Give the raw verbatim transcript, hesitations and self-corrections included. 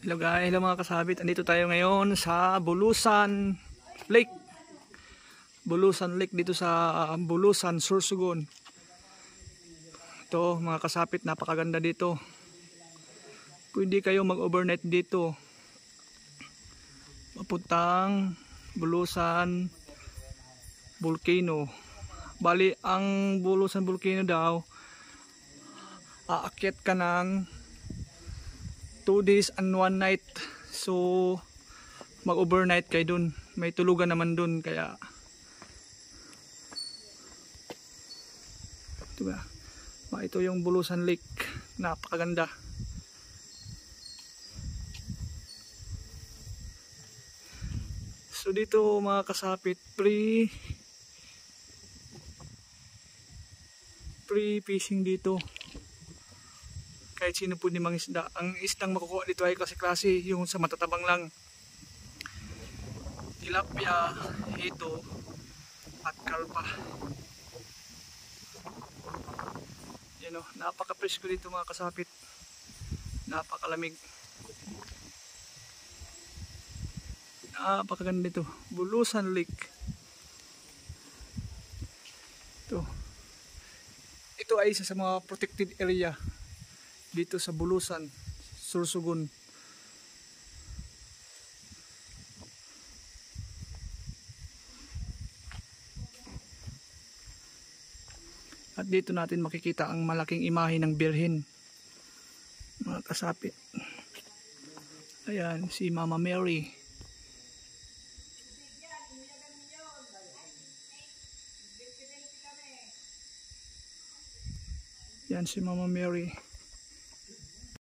Hello guys, hello mga kasabit. Andito tayo ngayon sa Bulusan Lake. Bulusan Lake dito sa uh, Bulusan, Sorsogon. Ito mga kasabit, napakaganda dito. Pwede kayo mag-overnight dito. Papuntang Bulusan Volcano. Bali, ang Bulusan Volcano daw, aakyat ka ng two days and one night. So mag-overnight kayo dun. May tulugan naman dun, kaya ito ba? Ito yung Bulusan Lake. Napakaganda. So dito mga kasapit, free free fishing dito. Kahit sino po ni mga isda. Ang isdang makukuha dito ay klase-klase, yung sa matatabang lang. Tilapia, hito, at kalpa. Yan o, napaka-presko dito mga kasapit. Napakalamig. Napakaganda dito. Bulusan Lake. Ito. Ito ay isa sa mga protected area dito sa Bulusan, Sorsogon. At dito natin makikita ang malaking imahe ng Birhen, mga kasapit. Ayan si Mama Mary. Yan si Mama Mary.